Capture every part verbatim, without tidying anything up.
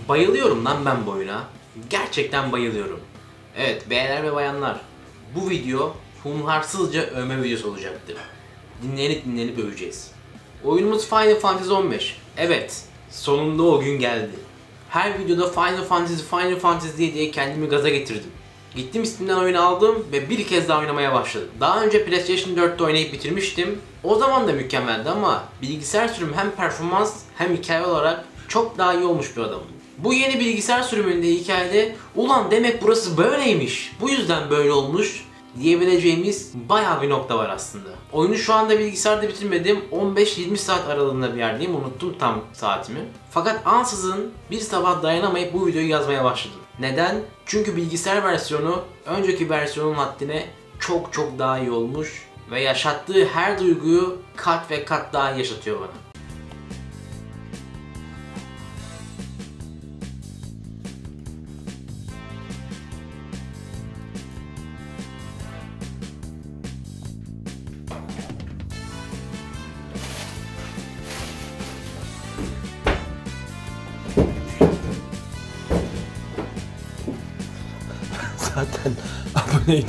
Bayılıyorum lan ben bu oyuna. Gerçekten bayılıyorum. Evet beyler ve bayanlar, bu video hunharsızca övme videosu olacaktır. Dinlenip dinlenip öveceğiz. Oyunumuz Final Fantasy on beş. Evet, sonunda o gün geldi. Her videoda Final Fantasy, Final Fantasy diye, diye kendimi gaza getirdim. Gittim Steam'den oyunu aldım ve bir kez daha oynamaya başladım. Daha önce PlayStation dörtte oynayıp bitirmiştim. O zaman da mükemmeldi ama bilgisayar sürümü hem performans hem hikaye olarak çok daha iyi olmuş bir adamım. Bu yeni bilgisayar sürümünde hikayede ulan demek burası böyleymiş, bu yüzden böyle olmuş diyebileceğimiz bayağı bir nokta var aslında. Oyunu şu anda bilgisayarda bitirmedim. on beş yirmi saat aralığında bir yerdeyim. Unuttum tam saatimi. Fakat ansızın bir sabah dayanamayıp bu videoyu yazmaya başladım. Neden? Çünkü bilgisayar versiyonu önceki versiyonun haddine çok çok daha iyi olmuş ve yaşattığı her duyguyu kat ve kat daha iyi yaşatıyor bana. Zaten aboneydim.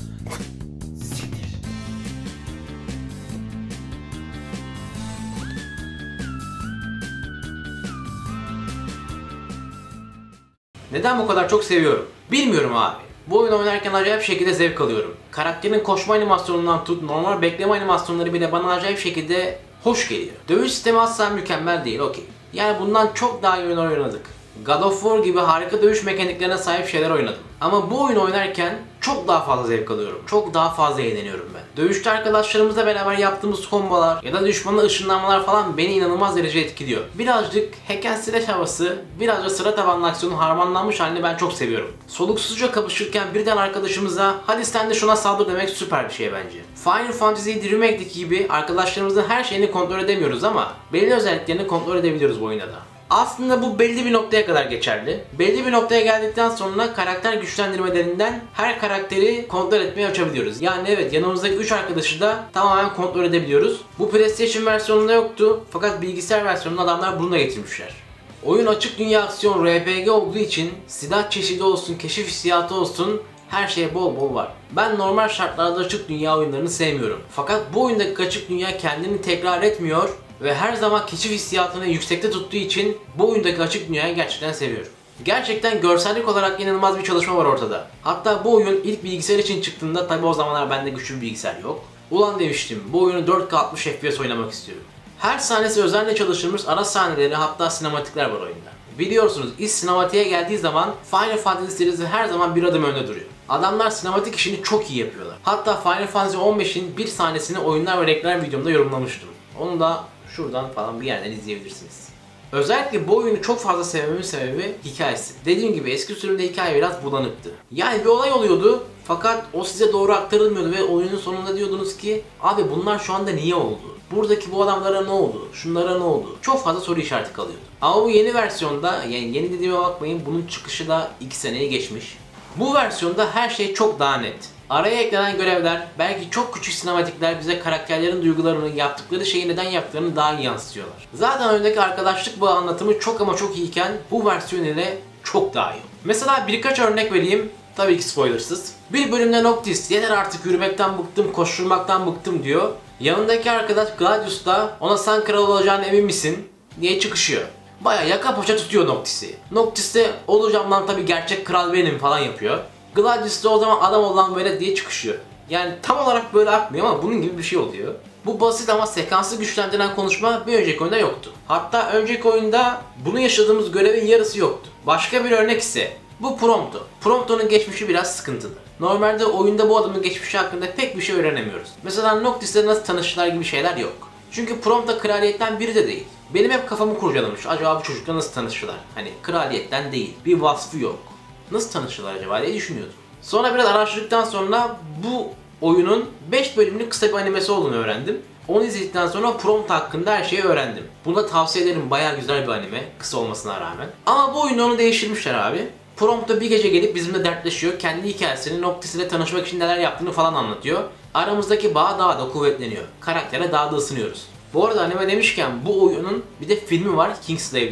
Neden bu kadar çok seviyorum? Bilmiyorum abi. Bu oyunu oynarken acayip şekilde zevk alıyorum. Karakterin koşma animasyonundan tut, normal bekleme animasyonları bile bana acayip şekilde hoş geliyor. Dövüş sistemi asla mükemmel değil, okey. Yani bundan çok daha iyi oyunlar oynadık. God of War gibi harika dövüş mekaniklerine sahip şeyler oynadım. Ama bu oyunu oynarken çok daha fazla zevk alıyorum. Çok daha fazla eğleniyorum ben. Dövüşte arkadaşlarımızla beraber yaptığımız kombolar ya da düşmana ışınlanmalar falan beni inanılmaz derece etkiliyor. Birazcık hack and slash havası, biraz da sıra tabanlı aksiyonun harmanlanmış halini ben çok seviyorum. Soluksuzca kapışırken birden arkadaşımıza hadi sen de şuna saldır demek süper bir şey bence. Final Fantasy Remake'deki gibi arkadaşlarımızın her şeyini kontrol edemiyoruz ama belli özelliklerini kontrol edebiliyoruz bu oyunda da. Aslında bu belli bir noktaya kadar geçerli. Belli bir noktaya geldikten sonra karakter güçlendirmelerinden her karakteri kontrol etmeye açabiliyoruz. Yani evet, yanımızdaki üç arkadaşı da tamamen kontrol edebiliyoruz. Bu PlayStation versiyonunda yoktu fakat bilgisayar versiyonunda adamlar bunu da getirmişler. Oyun açık dünya aksiyon R P G olduğu için silah çeşidi olsun, keşif hissiyatı olsun, her şey bol bol var. Ben normal şartlarda açık dünya oyunlarını sevmiyorum. Fakat bu oyundaki açık dünya kendini tekrar etmiyor ve her zaman keşif hissiyatını yüksekte tuttuğu için bu oyundaki açık dünyayı gerçekten seviyorum. Gerçekten görsellik olarak inanılmaz bir çalışma var ortada. Hatta bu oyun ilk bilgisayar için çıktığında, tabi o zamanlar bende güçlü bir bilgisayar yok. Ulan demiştim, bu oyunu dört K altmış F P S oynamak istiyorum. Her sahnesi özenle çalışılmış ara sahneleri, hatta sinematikler var oyunda. Biliyorsunuz iş sinematiğe geldiği zaman Final Fantasy serisi her zaman bir adım önde duruyor. Adamlar sinematik işini çok iyi yapıyorlar. Hatta Final Fantasy on beşin bir sahnesini oyunlar ve reklam videomda yorumlamıştım. Onu da şuradan falan bir yerden izleyebilirsiniz. Özellikle bu oyunu çok fazla sevmemin sebebi hikayesi. Dediğim gibi eski sürümde hikaye biraz bulanıktı. Yani bir olay oluyordu fakat o size doğru aktarılmıyordu ve oyunun sonunda diyordunuz ki abi bunlar şu anda niye oldu? Buradaki bu adamlara ne oldu? Şunlara ne oldu? Çok fazla soru işareti kalıyordu. Ama bu yeni versiyonda, yani yeni dediğime bakmayın, bunun çıkışı da iki seneyi geçmiş. Bu versiyonda her şey çok daha net. Araya eklenen görevler, belki çok küçük sinematikler bize karakterlerin duygularını, yaptıkları şeyi neden yaptıklarını daha iyi yansıtıyorlar. Zaten öndeki arkadaşlık bağı anlatımı çok ama çok iyiyken bu versiyon ile çok daha iyi. Mesela birkaç örnek vereyim, tabii ki spoilersız. Bir bölümde Noctis yeter artık yürümekten bıktım, koşturmaktan bıktım diyor. Yanındaki arkadaş Gladius da ona sen kral olacağına emin misin diye çıkışıyor. Baya yaka paça tutuyor Noctis'i. Noctis de olacağım lan tabii, gerçek kral benim falan yapıyor. Gladius da o zaman adam olan böyle diye çıkışıyor. Yani tam olarak böyle akmıyor ama bunun gibi bir şey oluyor. Bu basit ama sekansı güçlendiren konuşma bir önceki oyunda yoktu. Hatta önceki oyunda bunu yaşadığımız görevin yarısı yoktu. Başka bir örnek ise bu Prompto. Prompto'nun geçmişi biraz sıkıntılı. Normalde oyunda bu adamın geçmişi hakkında pek bir şey öğrenemiyoruz. Mesela Noctis'le nasıl tanıştılar gibi şeyler yok. Çünkü Prompto kraliyetten biri de değil. Benim hep kafamı kurcalamış. Acaba bu çocukla nasıl tanıştılar? Hani kraliyetten değil, bir vasfı yok. Nasıl tanıştılar acaba diye düşünüyordum. Sonra biraz araştırdıktan sonra bu oyunun beş bölümlük kısa bir animesi olduğunu öğrendim. Onu izledikten sonra Prompto hakkında her şeyi öğrendim. Bunu da tavsiye ederim, bayağı güzel bir anime, kısa olmasına rağmen. Ama bu oyunu onu değiştirmişler abi. Prompto bir gece gelip bizimle dertleşiyor, kendi hikayesini, Noctis ile tanışmak için neler yaptığını falan anlatıyor. Aramızdaki bağ daha da kuvvetleniyor. Karaktere daha da ısınıyoruz. Bu arada anime demişken bu oyunun bir de filmi var, Kingslave diye.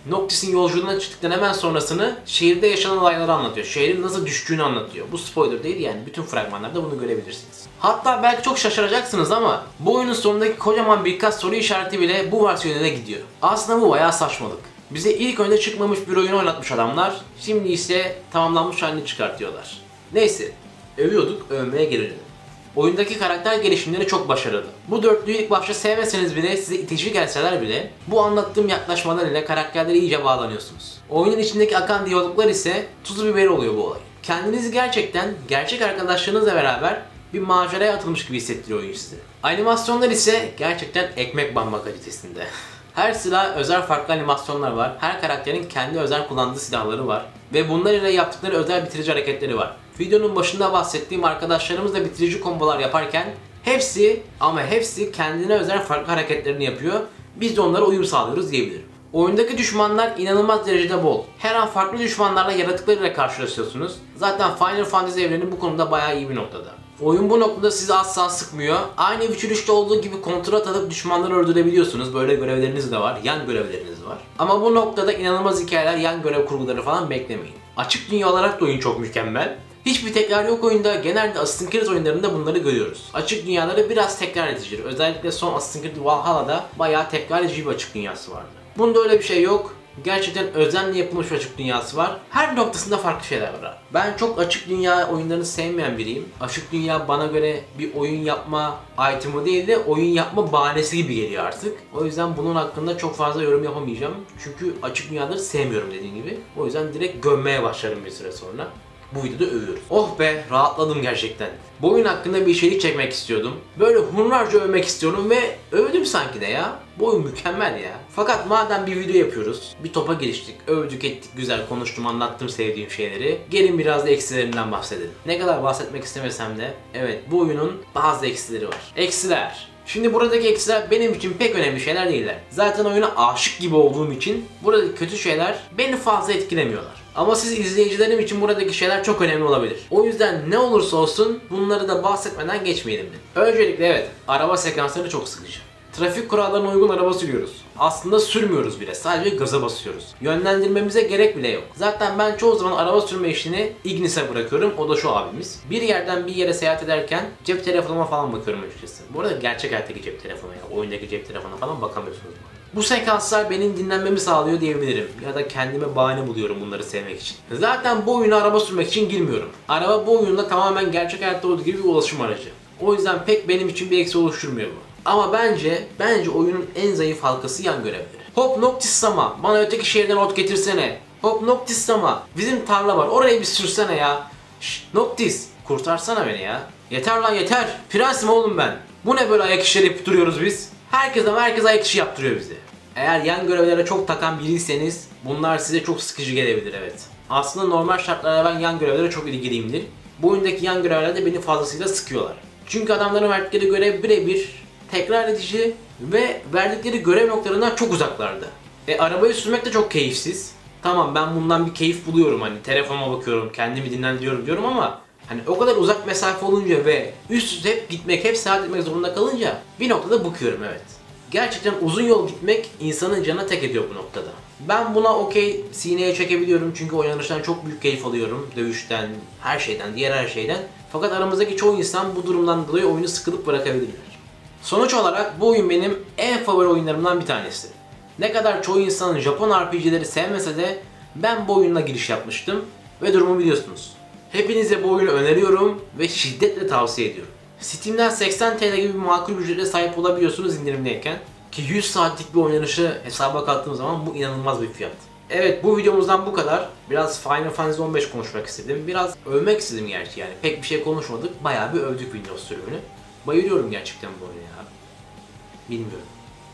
Noctis'in yolculuğuna çıktıktan hemen sonrasını şehirde yaşanan olayları anlatıyor. Şehrin nasıl düştüğünü anlatıyor. Bu spoiler değil yani, bütün fragmanlarda bunu görebilirsiniz. Hatta belki çok şaşıracaksınız ama bu oyunun sonundaki kocaman birkaç soru işareti bile bu versiyonuna gidiyor. Aslında bu bayağı saçmalık. Bize ilk önce çıkmamış bir oyunu oynatmış adamlar, şimdi ise tamamlanmış halini çıkartıyorlar. Neyse, övüyorduk, övmeye gelelim. Oyundaki karakter gelişimleri çok başarılı. Bu dörtlüyü ilk başta sevmeseniz bile, size itici gelseler bile bu anlattığım yaklaşmalar ile karakterlere iyice bağlanıyorsunuz. Oyunun içindeki akan diyaloglar ise tuzu biberi oluyor bu olay. Kendinizi gerçekten gerçek arkadaşlarınızla beraber bir maceraya atılmış gibi hissettiriyor oyun size. Animasyonlar ise gerçekten ekmek banma kalitesinde. Her silah özel farklı animasyonlar var. Her karakterin kendi özel kullandığı silahları var. Ve bunlar ile yaptıkları özel bitirici hareketleri var. Videonun başında bahsettiğim arkadaşlarımızla bitirici kombolar yaparken hepsi ama hepsi kendine özel farklı hareketlerini yapıyor. Biz de onlara uyum sağlıyoruz diyebilirim. Oyundaki düşmanlar inanılmaz derecede bol. Her an farklı düşmanlarla, yaratıklarıyla karşılaşıyorsunuz. Zaten Final Fantasy evreni bu konuda bayağı iyi bir noktada. Oyun bu noktada sizi asla sıkmıyor. Aynı Witcher üçte olduğu gibi kontrol atıp düşmanları öldürebiliyorsunuz. Böyle görevleriniz de var, yan görevleriniz var. Ama bu noktada inanılmaz hikayeler, yan görev kurguları falan beklemeyin. Açık dünya olarak da oyun çok mükemmel. Hiçbir tekrar yok oyunda. Genelde Assassin's Creed oyunlarında bunları görüyoruz. Açık dünyaları biraz tekrar edicidir. Özellikle son Assassin's Creed Valhalla'da bayağı tekrar edici bir açık dünyası vardı. Bunda öyle bir şey yok. Gerçekten özenle yapılmış bir açık dünyası var. Her noktasında farklı şeyler var. Ben çok açık dünya oyunlarını sevmeyen biriyim. Açık dünya bana göre bir oyun yapma item'ı değil de oyun yapma bahanesi gibi geliyor artık. O yüzden bunun hakkında çok fazla yorum yapamayacağım. Çünkü açık dünyaları sevmiyorum dediğim gibi. O yüzden direkt gömmeye başlarım bir süre sonra. Bu videoda övüyoruz. Oh be, rahatladım gerçekten. Bu oyun hakkında bir içerik çekmek istiyordum. Böyle hunharca övmek istiyorum ve övdüm sanki de ya. Bu oyun mükemmel ya. Fakat madem bir video yapıyoruz, bir topa giriştik, övdük ettik, güzel konuştum, anlattım sevdiğim şeyleri. Gelin biraz da eksilerinden bahsedelim. Ne kadar bahsetmek istemesem de evet, bu oyunun bazı eksileri var. Eksiler. Şimdi buradaki eksiler benim için pek önemli şeyler değiller. Zaten oyuna aşık gibi olduğum için buradaki kötü şeyler beni fazla etkilemiyorlar. Ama siz izleyicilerim için buradaki şeyler çok önemli olabilir. O yüzden ne olursa olsun bunları da bahsetmeden geçmeyelim de. Öncelikle evet, araba sekansları çok sıkıcı. Trafik kurallarına uygun araba sürüyoruz. Aslında sürmüyoruz bile, sadece gaza basıyoruz. Yönlendirmemize gerek bile yok. Zaten ben çoğu zaman araba sürme işini Ignis'e bırakıyorum, o da şu abimiz. Bir yerden bir yere seyahat ederken cep telefonuma falan bakıyorum açıkçası. Bu arada gerçek hayattaki cep telefonu ya, oyundaki cep telefona falan bakamıyorsunuz. Bu sekanslar benim dinlenmemi sağlıyor diyebilirim. Ya da kendime bahane buluyorum bunları sevmek için. Zaten bu oyuna araba sürmek için girmiyorum. Araba bu oyunda tamamen gerçek hayatta olduğu gibi bir ulaşım aracı. O yüzden pek benim için bir eksi oluşturmuyor bu. Ama bence, bence oyunun en zayıf halkası yan görevleri. Hop Noctis Sama, bana öteki şehirden ot getirsene. Hop Noctis Sama, bizim tarla var, oraya bir sürsene ya. Şşt Noctis, kurtarsana beni ya. Yeter lan yeter, prensim oğlum ben. Bu ne böyle ayak işleri yapıp duruyoruz biz? Herkes ama herkes ayak işi yaptırıyor bizi. Eğer yan görevlere çok takan biriyseniz bunlar size çok sıkıcı gelebilir, evet. Aslında normal şartlarda ben yan görevlere çok ilgiliyimdir. Bu oyundaki yan görevler de beni fazlasıyla sıkıyorlar. Çünkü adamların verdikleri görev birebir, tekrar edici ve verdikleri görev noktalarından çok uzaklarda. E arabayı sürmek de çok keyifsiz. Tamam, ben bundan bir keyif buluyorum, hani telefonuma bakıyorum, kendimi dinlendiriyorum diyorum ama hani o kadar uzak mesafe olunca ve üst üste hep gitmek, hep seyahat etmek zorunda kalınca bir noktada bıkıyorum, evet. Gerçekten uzun yol gitmek insanın canına tek ediyor bu noktada. Ben buna okey, sineye çekebiliyorum çünkü oynanıştan çok büyük keyif alıyorum. Dövüşten, her şeyden, diğer her şeyden. Fakat aramızdaki çoğu insan bu durumdan dolayı oyunu sıkılıp bırakabilirler. Sonuç olarak bu oyun benim en favori oyunlarımdan bir tanesi. Ne kadar çoğu insanın Japon R P G'leri sevmese de ben bu oyunla giriş yapmıştım ve durumu biliyorsunuz. Hepinize bu oyunu öneriyorum ve şiddetle tavsiye ediyorum. Steam'den seksen TL gibi bir makul ücrete sahip olabiliyorsunuz indirimdeyken. Ki yüz saatlik bir oynanışı hesaba kattığım zaman bu inanılmaz bir fiyat. Evet, bu videomuzdan bu kadar. Biraz Final Fantasy on beş konuşmak istedim. Biraz övmek istedim gerçi yani. Pek bir şey konuşmadık. Bayağı bir övdük Windows sürümünü. Bayılıyorum gerçekten bu oyuna ya. Bilmiyorum.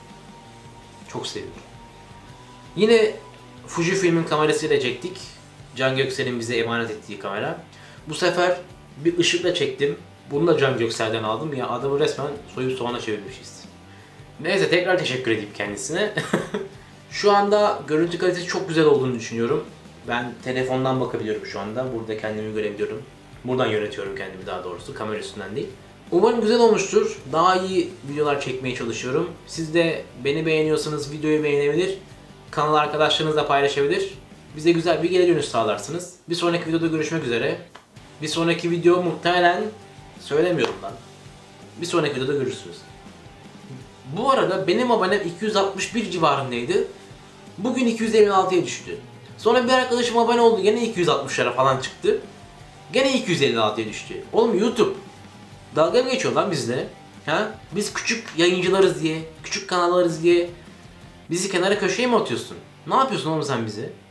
Çok seviyorum. Yine Fujifilm'in kamerasıyla çektik. Can Göksel'in bize emanet ettiği kamera. Bu sefer bir ışıkla çektim. Bunu da Can Göksel'den aldım ya, adamı resmen soyup soğana çevirmişiz. Neyse, tekrar teşekkür edeyim kendisine. Şu anda görüntü kalitesi çok güzel olduğunu düşünüyorum. Ben telefondan bakabiliyorum şu anda. Burada kendimi görebiliyorum. Buradan yönetiyorum kendimi, daha doğrusu kamera üstünden değil. Umarım güzel olmuştur. Daha iyi videolar çekmeye çalışıyorum. Siz de beni beğeniyorsanız videoyu beğenebilir kanal arkadaşlarınızla paylaşabilir. Bize güzel bir geri dönüş sağlarsınız. Bir sonraki videoda görüşmek üzere. Bir sonraki video muhtemelen söylemiyorum lan. Bir sonraki videoda görüşürüz. Bu arada benim abonem iki yüz altmış bir civarındaydı. Bugün iki yüz elli altıya düştü. Sonra bir arkadaşım abone oldu, gene iki yüz altmışlara falan çıktı. Gene iki yüz elli altıya düştü. Oğlum YouTube dalga mı geçiyor lan bizle? Ha? Biz küçük yayıncılarız diye, küçük kanallarız diye bizi kenara köşeye mi atıyorsun? Ne yapıyorsun oğlum sen bize?